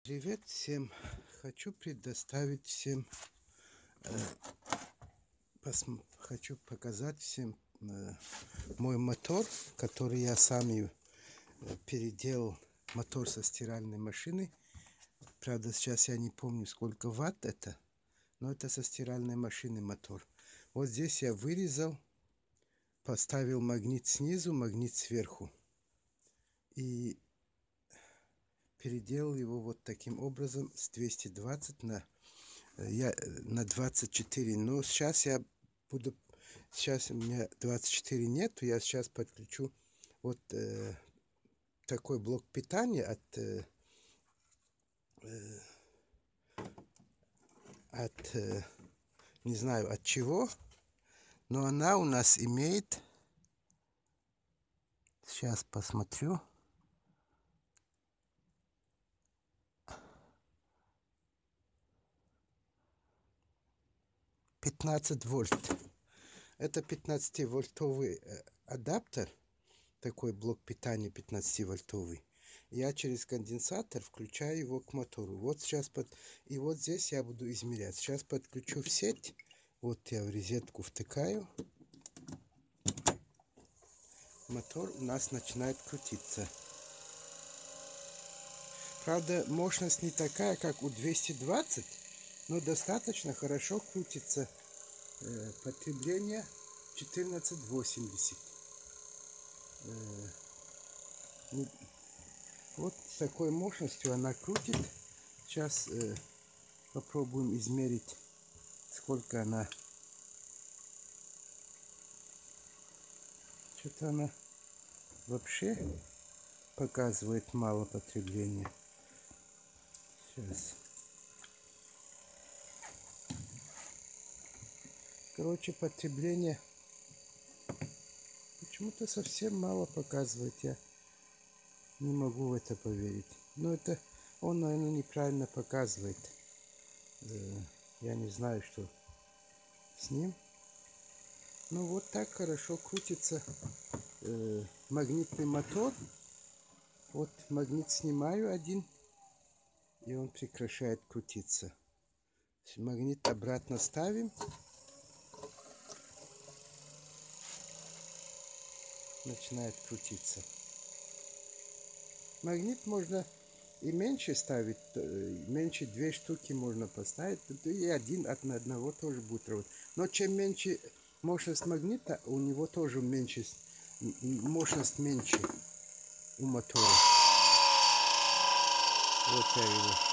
Привет всем! Хочу предоставить всем, хочу показать всем мой мотор, который я сам переделал, мотор со стиральной машины. Правда, сейчас я не помню, сколько ватт это, но это со стиральной машины мотор. Вот здесь я вырезал, поставил магнит снизу, магнит сверху. И переделал его вот таким образом с 220 на 24. Но сейчас сейчас у меня 24 нету, я сейчас подключу вот такой блок питания от не знаю от чего, но она у нас имеет, сейчас посмотрю, 15 вольт. Это 15-вольтовый адаптер, такой блок питания 15-вольтовый. Я через конденсатор включаю его к мотору. Вот сейчас и вот здесь я буду измерять. Сейчас подключу в сеть. Вот я в розетку втыкаю. Мотор у нас начинает крутиться. Правда, мощность не такая, как у 220, но достаточно хорошо крутится. Потребление 1480. Вот с такой мощностью она крутит. Сейчас попробуем измерить, сколько она. Что-то она вообще показывает мало потребления. Сейчас. Короче, потребление почему-то совсем мало показывает. Я не могу в это поверить. Но это он, наверное, неправильно показывает. Я не знаю, что с ним. Ну вот так хорошо крутится магнитный мотор. Вот магнит снимаю один, и он прекращает крутиться. Магнит обратно ставим. Начинает крутиться. Магнит можно и меньше ставить, меньше 2 штуки можно поставить, и один от одного тоже будет работать. Но чем меньше мощность магнита, у него тоже меньше, мощность меньше у мотора. Вот я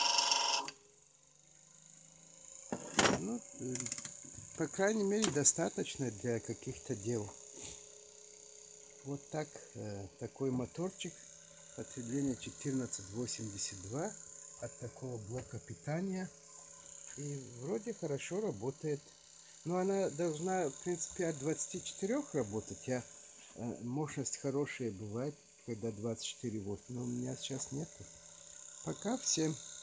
его. Ну, по крайней мере, достаточно для каких-то дел. Вот так, такой моторчик. Потребление 1482 от такого блока питания. И вроде хорошо работает. Но она должна, в принципе, от 24 работать. Мощность хорошая бывает, когда 24 вольт. Но у меня сейчас нету. Пока всем.